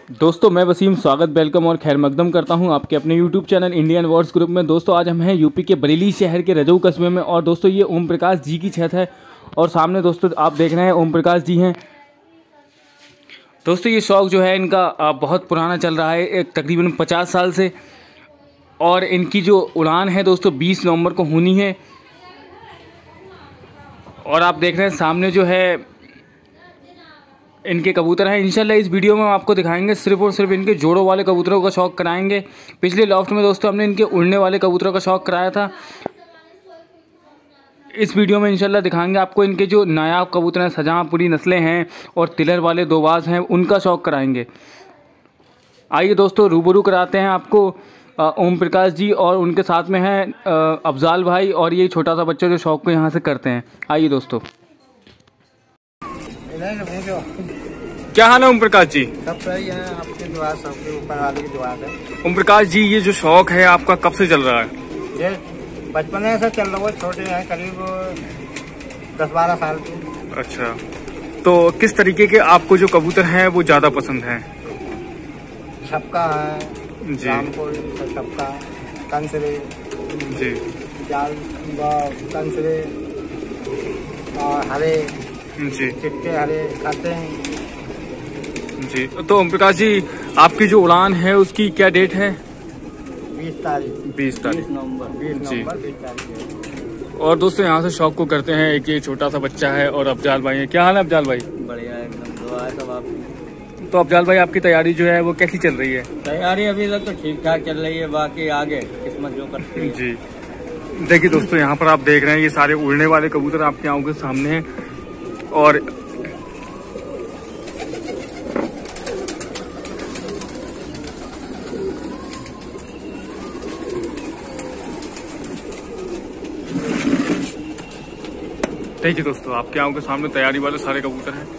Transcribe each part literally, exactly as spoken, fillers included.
दोस्तों मैं वसीम स्वागत वेलकम और खैर मकदम करता हूं आपके अपने YouTube channel Indian words group में। दोस्तों आज हम हैं यूपी के बरेली शहर के रजऊ कस्बे में और दोस्तों ये ओम प्रकाश जी की छत है और सामने दोस्तों आप देख रहे हैं ओम प्रकाश जी हैं। दोस्तों ये शौक जो है इनका बहुत पुराना चल रहा है, एक तकरीबन पचास साल से, और इनकी जो उड़ान है दोस्तों बीस नवंबर को होनी है। और आप देख रहे हैं सामने जो है इनके कबूतर हैं। इंशाल्लाह इस वीडियो में हम आपको दिखाएंगे सिर्फ और सिर्फ इनके जोड़ों वाले कबूतरों का शौक़ कराएंगे। पिछले लॉफ्ट में दोस्तों हमने इनके उड़ने वाले कबूतरों का शौक़ कराया था। इस वीडियो में इंशाल्लाह दिखाएंगे आपको इनके जो नायाब कबूतर हैं, सजापुरी नस्लें हैं और तिलर वाले दोबाज हैं, उनका शौक़ कराएंगे। आइए दोस्तों रूबरू कराते हैं आपको ओम प्रकाश जी और उनके साथ में हैं अफजाल भाई और ये छोटा सा बच्चा जो शौक़ को यहाँ से करते हैं। आइए दोस्तों। क्या हाल है ओम प्रकाश जी? सब सही है, आपकी दुआ, सबके ऊपर वाले की दुआ है। ओम प्रकाश जी ये जो शौक है आपका कब से चल रहा है? ये बचपन से चल रहा है, छोटे हैं, करीब दस बारह साल के। अच्छा, तो किस तरीके के आपको जो कबूतर हैं वो ज्यादा पसंद हैं? छपका है जी, रामपुर छपका, कंसरे जी, जाल कंसरे और हरे जी, चिट्टे हरे खाते हैं जी। तो ओम प्रकाश जी आपकी जो उड़ान है उसकी क्या डेट है? बीस तारीख बीस तारीख नवंबर बीस नवंबर बीस तारीख। और दोस्तों यहाँ से शौक को करते हैं एक ये छोटा सा बच्चा है और अफजाल भाई है। क्या हाल है अफजाल भाई? बढ़िया एकदम, दुआ है सब आपकी। तो अफजाल भाई आपकी तैयारी जो है वो कैसी चल रही है? तैयारी अभी तक तो ठीक ठाक चल रही है, बाकी आगे किस्मत जो करती है। जी देखिए दोस्तों यहाँ पर आप देख रहे हैं ये सारे उड़ने वाले कबूतर आपके आंखों के सामने हैं और देखिए दोस्तों आपके आंखों के सामने तैयारी वाले सारे कबूतर हैं।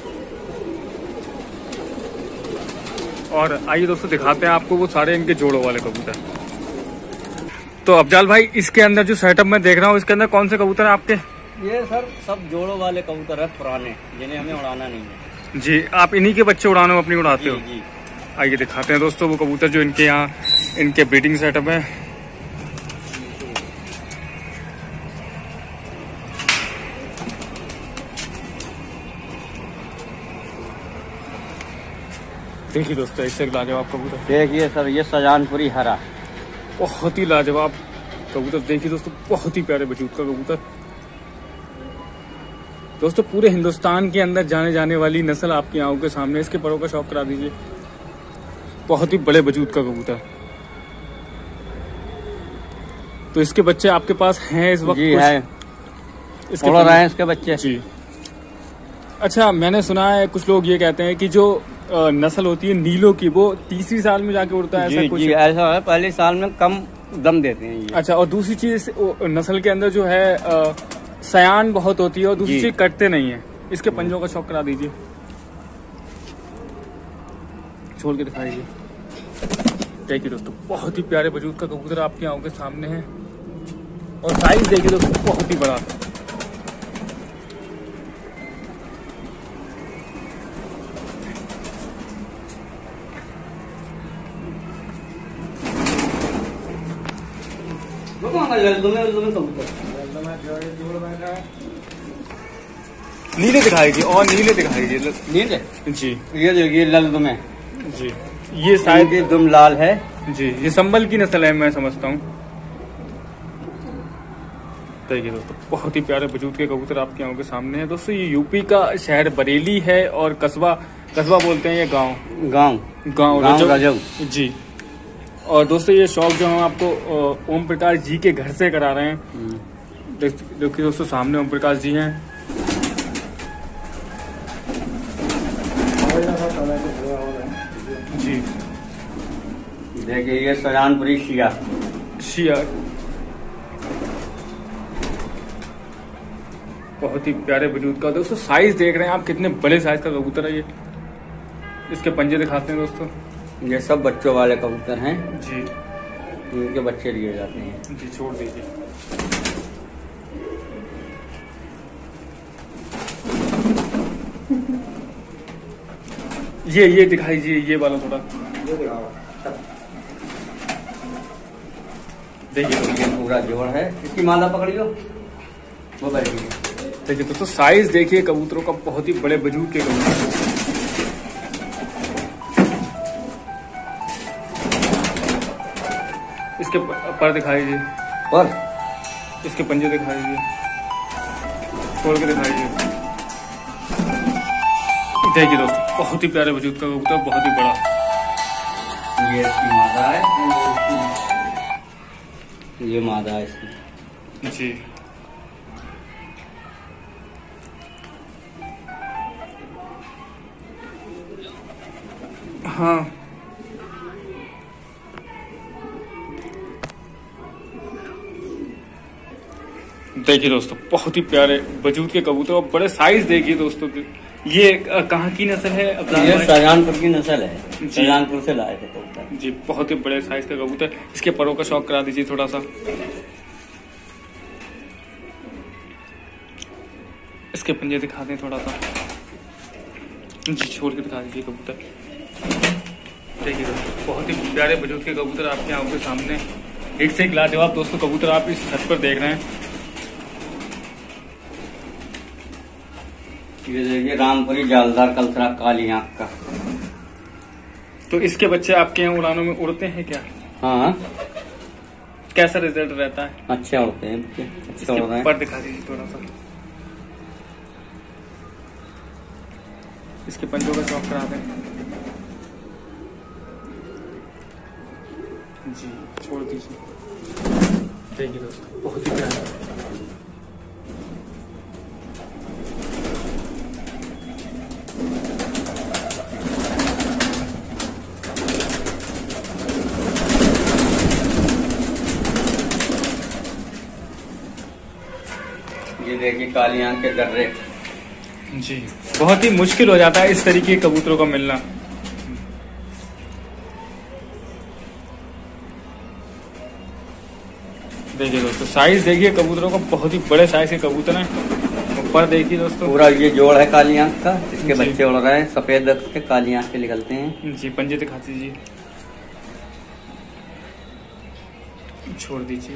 और आइए दोस्तों दिखाते हैं आपको वो सारे इनके जोड़ों वाले कबूतर। तो अफजाल भाई इसके अंदर जो सेटअप मैं देख रहा हूँ इसके अंदर कौन से कबूतर हैं आपके? ये सर सब जोड़ों वाले कबूतर है, पुराने, जिन्हें हमें उड़ाना नहीं है। जी, आप इन्हीं के बच्चे उड़ाने में अपनी उड़ाते जी, हो? जी। आइए दिखाते हैं दोस्तों वो कबूतर जो इनके यहाँ इनके ब्रीडिंग सेटअप है। देखिए दोस्तों इससे लाजवाब कबूतर, देखिए सर ये सजानपुरी हरा, बहुत ही लाजवाब कबूतर। देखिए दोस्तों बहुत ही प्यारे वजूद का कबूतर। दोस्तों पूरे हिंदुस्तान के अंदर जाने जाने वाली नस्ल आपकी आंखों के सामने, इसके परों का शौक करा दीजिए। बहुत ही बड़े वजूद का कबूतर। तो इसके बच्चे आपके पास हैं इस वक्त? जी है, इसके उड़ रहे हैं इसके बच्चे जी। अच्छा, मैंने सुना है कुछ लोग ये कहते हैं कि जो नस्ल होती है नीलों की वो तीसरी साल में जाके उड़ता है, ऐसा जी, कुछ? जी, ऐसा है, पहले साल में कम दम देते हैं ये। अच्छा, और दूसरी चीज नस्ल के अंदर जो है आ, सयान बहुत होती है और दूसरी चीज कटते नहीं है। इसके पंजों का शौक करा दीजिए, छोड़ के दिखाइए। देखिए दोस्तों बहुत ही प्यारे वजूद का कबूतर आपकी आंखों के सामने है और साइज देखिए दोस्तों बहुत ही बड़ा। नीले दिखाई और नीले दिखाई नीले जी। ये देखिए लल दुमे जी, ये शायद ये दुम लाल है जी, ये संबल की नस्ल है मैं समझता हूँ। देखिए दोस्तों बहुत ही प्यारे वजूद के कबूतर आपके आंखों के सामने हैं। दोस्तों ये यूपी का शहर बरेली है और कस्बा कस्बा बोलते हैं ये गांव गांव गांव रजऊ जी। और दोस्तों ये शौक जो हम आपको ओम प्रकाश जी के घर से करा रहे हैं। देखिए दोस्तों सामने ओम प्रकाश जी हैं। जी देखिए ये सजानपुरी शिया शिया, बहुत ही प्यारे वजूद का। दोस्तों साइज देख रहे हैं आप कितने बड़े साइज का कबूतर है ये। इसके पंजे दिखाते हैं दोस्तों। ये सब बच्चों वाले कबूतर हैं जी, इनके बच्चे लिए जाते हैं जी। छोड़ दीजिए। ये ये दिखाई दीजिए, ये वाला थोड़ा ये दिखाओ। देखिए पूरा जोड़ है, इसकी माला पकड़ियो वो बैठिए। देखिए दोस्तों साइज देखिए कबूतरों का, बहुत ही बड़े वजूद के कबूतर। इसके पर दिखाई दीजिए, पर इसके पंजे दिखाई दीजिए, छोड़ के दिखाई दीजिए। देखिए दोस्तों बहुत ही प्यारे वजूद का कबूतर, बहुत ही बड़ा। ये इसकी मादा है, ये मादा है इसकी जी। हाँ देखिए दोस्तों बहुत ही प्यारे वजूद के कबूतर और बड़े साइज देखिए दोस्तों। ये कहाँ की नस्ल है? ये शाहजहानपुर की नस्ल है, शाहजहानपुर से लाए थे कबूतर जी। बहुत ही बड़े साइज का कबूतर। इसके परों का शौक करा दीजिए थोड़ा सा। इसके पंजे दिखा दें थोड़ा सा जी, छोड़ के दिखा दीजिए कबूतर। देखिए दोस्तों बहुत ही प्यारे वजूद के कबूतर आपके आंखों के सामने, एक से एक लाजवाब दोस्तों कबूतर आप इस छत पर देख रहे हैं। ये देखिए रामपुरी जालदार कलतरा काली आंख का। तो इसके बच्चे आपके यहाँ उड़ानों में उड़ते हैं क्या? हाँ कैसा रिजल्ट रहता है? अच्छे उड़ते हैं, अच्छे उड़ रहे हैं। पर दिखा दीजिए थोड़ा सा। इसके पंजों का शौक करा दें जी, छोड़ दीजिए। देखिए दोस्तों बहुत ही प्यारा। ये देखिए काली आंख के गर्रे जी, बहुत ही मुश्किल हो जाता है इस तरीके के कबूतरों का मिलना। देखिए दोस्तों साइज देखिए कबूतरों का, बहुत ही बड़े साइज के कबूतर हैं। ऊपर देखिए दोस्तों पूरा ये जोड़ है काली आंख का, इसके बच्चे उड़ रहे हैं, सफेद रंग के काली आंख के निकलते हैं जी। पंजे दिखा दीजिए, छोड़ दीजिए।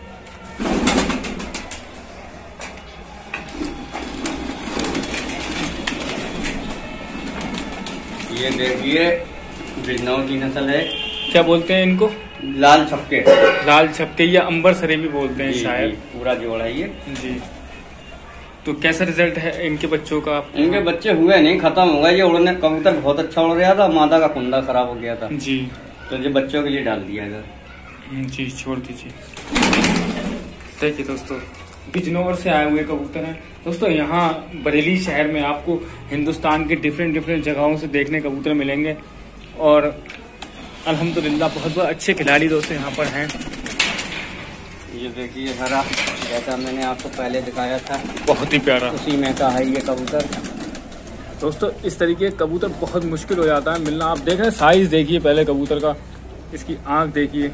ये देखिए बिजनौर की नस्ल है। क्या बोलते हैं इनको? लाल छपके, लाल छपके या अंबर सरे भी बोलते हैं जी, शायद। जी, पूरा जोड़ है ये जी। तो कैसा रिजल्ट है इनके बच्चों का? इनके बच्चे हुए नहीं, खत्म हो गए। ये उड़ने कबूतर बहुत अच्छा उड़ रहा था, मादा का कुंडा खराब हो गया था जी, तो ये बच्चों के लिए डाल दिया इधर जी, छोड़ दीजिए। देखिए दोस्तों बिजनौर से आए हुए कबूतर हैं दोस्तों। यहाँ बरेली शहर में आपको हिंदुस्तान के डिफरेंट डिफरेंट जगहों से देखने कबूतर मिलेंगे और अल्हम्दुलिल्लाह बहुत बहुत अच्छे खिलाड़ी दोस्तों यहाँ पर हैं। ये देखिए हरा, जैसा मैंने आपको पहले दिखाया था बहुत ही प्यारा, उसी में का है ये कबूतर दोस्तों। इस तरीके के कबूतर बहुत मुश्किल हो जाता है मिलना। आप देख रहे हैं साइज देखिए पहले कबूतर का, इसकी आंख देखिए,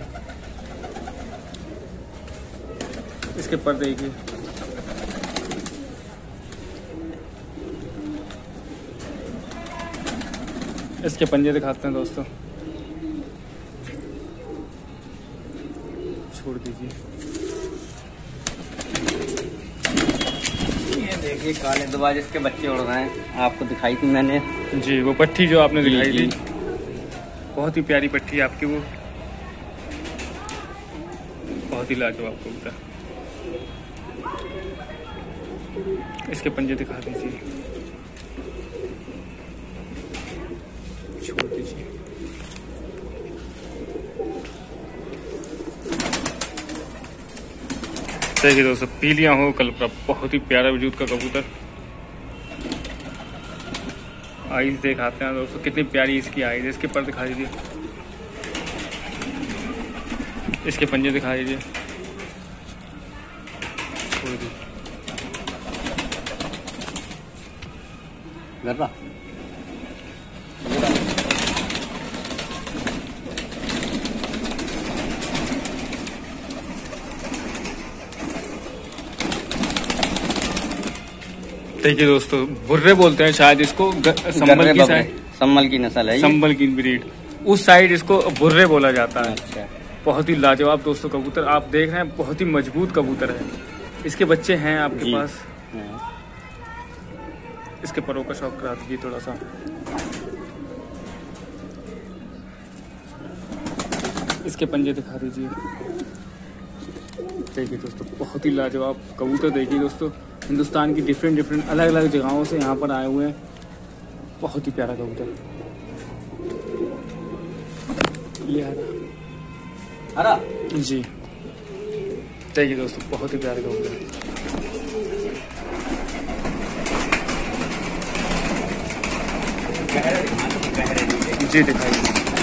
इसके पर देखिए। इसके पंजे दिखाते हैं दोस्तों, छोड़ दीजिए। ये देखिए काले दुबाज इसके बच्चे उड़ रहे हैं, आपको दिखाई थी मैंने जी। वो पट्टी जो आपने दिखाई जी, थी बहुत ही प्यारी पट्टी आपकी, वो बहुत ही लाजवाब कबूतर। इसके पंजे दिखा दीजिए, छोड़ दीजिए। देखिए दोस्तों पीलियां हो कलपरा, बहुत ही प्यारा वजूद का कबूतर। आइज दिखाते हैं दोस्तों, कितनी प्यारी इसकी आइज। इसके पर दिखा दीजिए, इसके पंजे दिखा दीजिए, छोड़ दीजिए। गर्रा देखिए दोस्तों बुर्रे बोलते हैं शायद इसको, संभल की साइड संभल की नस्ल है ये। संभल की ब्रीड। उस साइड इसको बुर्रे बोला जाता है। अच्छा। बहुत ही लाजवाब दोस्तों कबूतर आप देख रहे हैं, बहुत ही मजबूत कबूतर है। इसके बच्चे हैं आपके पास। हाँ। इसके परों का शौक करा दीजिए थोड़ा सा। इसके पंजे दिखा दीजिए। देखिए दोस्तों बहुत ही लाजवाब कबूतर। देखिए दोस्तों हिंदुस्तान की डिफरेंट डिफरेंट अलग अलग जगहों से यहाँ पर आए हुए हैं। बहुत ही प्यारा कबूतर। ये हरा हरा जी। देखिए दोस्तों बहुत ही प्यारा कबूतर। जी दिखाइए।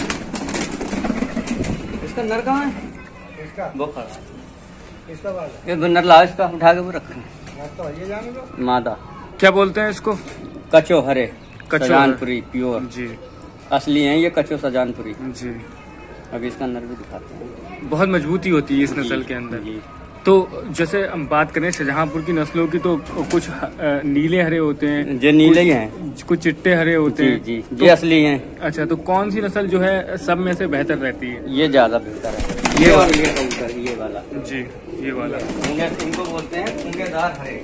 इसका नर कहाँ है? इसका वो खड़ा है। इसका वाला ये नर लाओ, इसका उठा के वो रखा है। तो ये जाने दो। मादा क्या बोलते हैं इसको? कचो हरे, कचो सजानपुरी प्योर जी। असली है ये कचो सजानपुरी। जी अभी इसका नर भी दिखाते हैं। बहुत मजबूती होती है इस नस्ल के अंदर। जी। तो जैसे हम बात करें शाहजहांपुर की नस्लों की तो कुछ अ, नीले हरे होते हैं, जो नीले ही हैं। कुछ चिट्टे हरे होते जी हैं। जी तो, ये असली हैं। अच्छा तो कौन सी नस्ल जो है सब में से बेहतर रहती है? ये ज्यादा बेहतर है। ये और ये कबूतर ये वाला जी ये वाला। पूंगे- इनको बोलते हैं पूंगेदार हरे।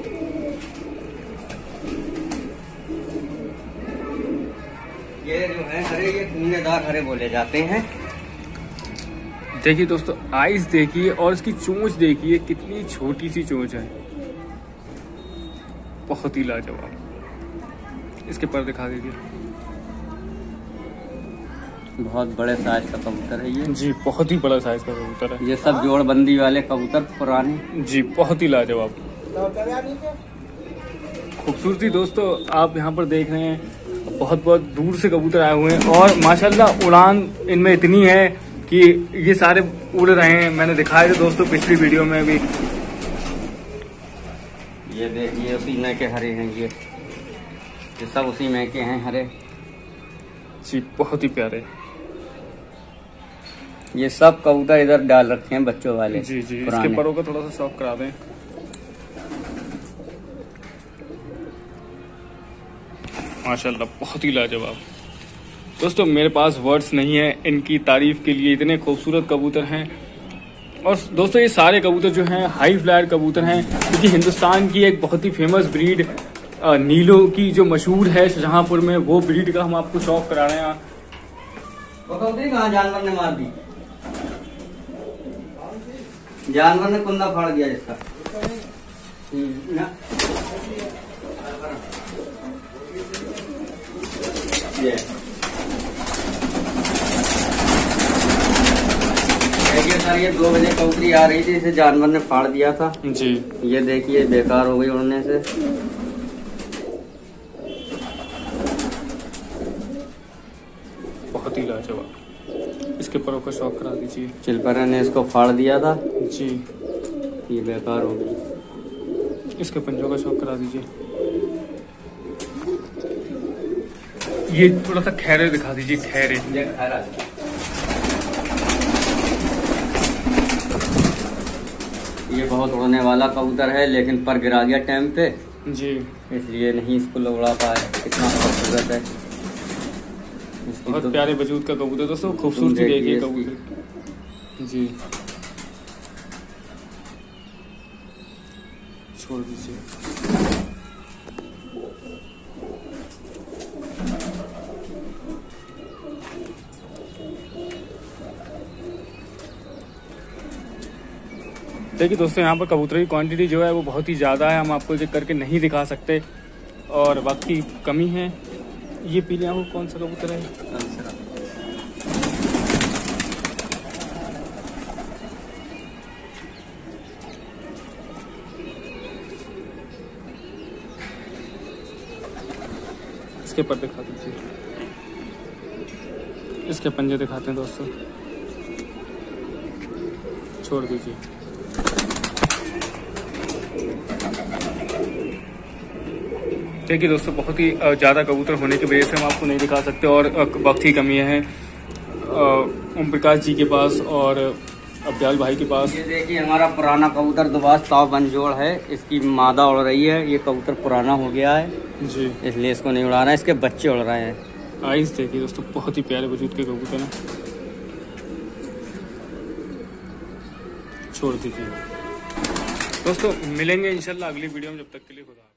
ये जो है हरे ये पूंगेदार हरे बोले जाते हैं। देखिए दोस्तों आइस देखिए और इसकी चोंच देखिए कितनी छोटी सी चोंच है। बहुत ही लाजवाब। इसके पर दिखा दीजिए। बहुत बड़े साइज का कबूतर है ये। जी बहुत ही बड़ा साइज का कबूतर है ये सब जोड़बंदी वाले कबूतर पुराने। जी। बहुत ही लाजवाब खूबसूरती। दोस्तों आप यहाँ पर देख रहे हैं बहुत बहुत दूर से कबूतर आए हुए हैं और माशाल्लाह उड़ान इनमें इतनी है कि ये सारे उड़ रहे हैं। मैंने दिखाया था दोस्तों पिछली वीडियो में भी। ये देखिए उसी में के हरे हैं ये ये सब उसी में के हैं हरे। जी बहुत ही प्यारे। ये सब कबूतर इधर डाल रखे हैं बच्चों वाले। जी जी। पुराने। इसके परों का थोड़ा सा शौक करा दें। माशाल्लाह बहुत ही लाजवाब। दोस्तों मेरे पास वर्ड्स नहीं है इनकी तारीफ के लिए, इतने खूबसूरत कबूतर हैं। और दोस्तों ये सारे कबूतर जो हैं हाई फ्लायर कबूतर हैं क्योंकि हिंदुस्तान की एक बहुत ही फेमस ब्रीड नीलों की जो मशहूर है शाहजहांपुर में, वो ब्रीड का हम आपको शौक करा रहे हैं। वो कबूतरी कहाँ जानवर ने मार दी? जानवर ने कुंदा फाड़ दिया इसका। हम्म, ना। ये देखिए सर ये दो बजे कबूतरी आ रही थी, इसे जानवर ने फाड़ दिया था। जी ये देखिए बेकार हो गई उड़ने से। बहुत ही लाजवाब। इसके परों का शौक करा दीजिए। चिलपरा ने इसको फाड़ दिया था, जी ये बेकार हो गई। इसके पंजों का शौक करा दीजिए। ये थोड़ा सा खैरे दिखा दीजिए। खैरे ये खैरा। ये बहुत उड़ने वाला कबूतर है लेकिन पर गिरा गया टाइम पे, जी इसलिए नहीं इसको उड़ा पाए। कितना खूबसूरत है। इसकी बहुत तो- प्यारे वजूद का कबूतर। दोस्तों खूबसूरती तुम देखिए देखिए इसकी। कबूतर। जी छोड़ दीजिए। देखिए दोस्तों यहाँ पर कबूतर की क्वांटिटी जो है वो बहुत ही ज़्यादा है। हम आपको एक एक करके नहीं दिखा सकते और वक्त की कमी है। ये पीले आंखों कौन सा कबूतर है? इसके पर दिखा दीजिए। इसके पंजे दिखाते हैं दोस्तों। छोड़ दीजिए। देखिए दोस्तों बहुत ही ज़्यादा कबूतर होने की वजह से हम आपको नहीं दिखा सकते और वक्त की कमी है ओम प्रकाश जी के पास और अब्दाल भाई के पास। ये देखिए हमारा पुराना कबूतर दुबास ताव बंजोड़ है, इसकी मादा उड़ रही है। ये कबूतर पुराना हो गया है जी, इसलिए इसको नहीं उड़ा रहे हैं, इसके बच्चे उड़ रहे हैं। आइस देखिए दोस्तों, बहुत ही प्यारे वजूद के कबूतर हैं। छोड़ दीजिए दोस्तों, मिलेंगे इंशाल्लाह अगली वीडियो में, जब तक के लिए खुदा।